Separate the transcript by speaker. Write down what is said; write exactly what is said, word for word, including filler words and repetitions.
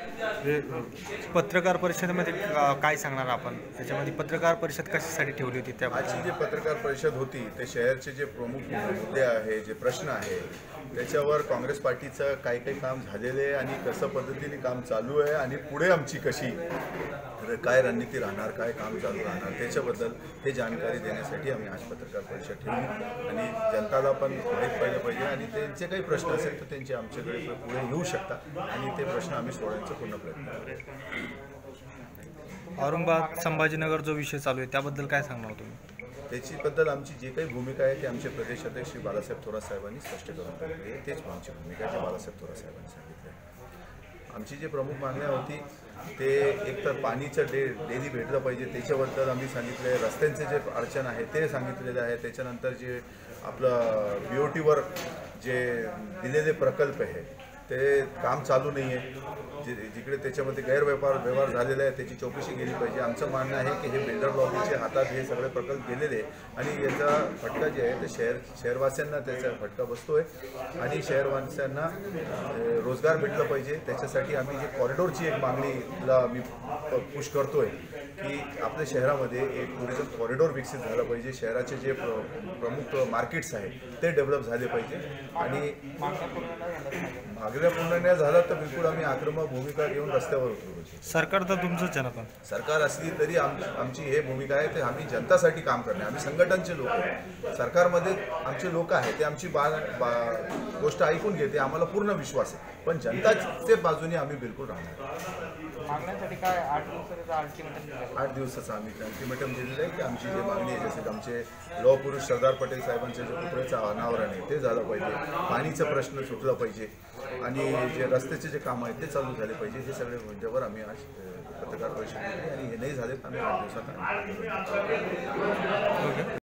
Speaker 1: हे पत्रकार परिषदेमध्ये अ, काय सांगणार आपण? त्याच्यामध्ये पत्रकार परिषद कशासाठी ठेवली होती
Speaker 2: आजची
Speaker 1: त्याबद्दल?
Speaker 2: जी पत्रकार परिषद होती ते शहरचे जे प्रमुख मुद्दे आहे, जे प्रश्न आहे त्याच्यावर काँग्रेस पार्टीचं काही काही काम झालेलं आहे आणि कसं पद्धतीने काम चालू आहे आणि पुढे आमची कशी काय रणनीती राहणार, काय काम चालू राहणार त्याच्याबद्दल हे जानकारी देण्यासाठी आम्ही आज पत्रकार परिषद ठेवली आणि जनताला पण माहीत पाहिलं पाहिजे आणि त्यांचे काही प्रश्न असेल तर त्यांचे आमच्याकडे पुढे येऊ शकतात आणि ते प्रश्न आम्ही सोडवण्याचा पूर्ण प्रयत्न करू.
Speaker 1: औरंगाबाद संभाजीनगर जो विषय चालू आहे त्याबद्दल काय सांगणार तुम्ही?
Speaker 2: त्याच्याबद्दल आमची जे काही भूमिका आहे ते आमचे प्रदेशाध्यक्ष श्री बाळासाहेब थोरात साहेबांनी स्पष्ट करून दिली आहे. तेच आमची भूमिका आहे, जे बाळासाहेब थोरात साहेबांनी सांगितलं आहे. आमची जी प्रमुख मागण्या होती ते एक तर पाणीचं डे डेली भेटलं पाहिजे त्याच्याबद्दल आम्ही सांगितलं आहे. रस्त्यांचे जे अडचण आहे ते सांगितलेलं आहे. त्याच्यानंतर जे आपलं बी ओ टीवर जे दिलेले प्रकल्प आहे ते काम चालू नाही आहे, जे जिकडे त्याच्यामध्ये गैरव्यापार व्यवहार झालेला आहे त्याची चौकशी केली पाहिजे. आमचं म्हणणं आहे की हे बिल्डर लॉबीच्या हातात हे सगळे प्रकल्प गेलेले आणि याचा फटका जे आहे ते शहर शहरवासियांना त्याचा फटका बसतो आहे आणि शहरवासियांना रोजगार भेटला पाहिजे. त्याच्यासाठी आम्ही जे कॉरिडॉरची एक मागणीला आम्ही पुश करतो आहे की आपल्या शहरामध्ये एक टुरिझम कॉरिडॉर विकसित झालं पाहिजे. शहराचे जे प्र प्रमुख मार्केट्स आहेत ते डेव्हलप झाले पाहिजे आणि मागण्या पूर्ण नाही झाला तर बिलकुल आम्ही आक्रमक भूमिका घेऊन रस्त्यावर उतरू.
Speaker 1: सरकार तर तुमचंच आहे ना, पण
Speaker 2: सरकार असली तरी आम आमची हे भूमिका आहे ते आम्ही जनतासाठी काम करणे. आम्ही संघटनचे लोक आहे, सरकारमध्ये आमचे लोक आहेत ते आमची बा, बा गोष्ट ऐकून घेते, आम्हाला पूर्ण विश्वास आहे. पण जनताच्या बाजूने आम्ही बिलकुल राहणार.
Speaker 3: मागण्यासाठी काय आठ दिवसाचा अल्टिमेटम
Speaker 2: आठ दिवसाचा आम्ही अल्टिमेटम दिलेलं आहे की आमची जी मागणी आहे जसे आमचे लौह पुरुष सरदार पटेल साहेबांचे जे पुतळ्याचं अनावरण आहे ते झालं पाहिजे, पाणीचा प्रश्न सुटला पाहिजे आणि जे रस्त्याचे जे काम आहेत ते चालू झाले पाहिजे. हे सगळे मुद्द्यावर आम्ही आज पत्रकार परिषद केली आणि हे नाही झाले तर आम्ही आठ दिवसात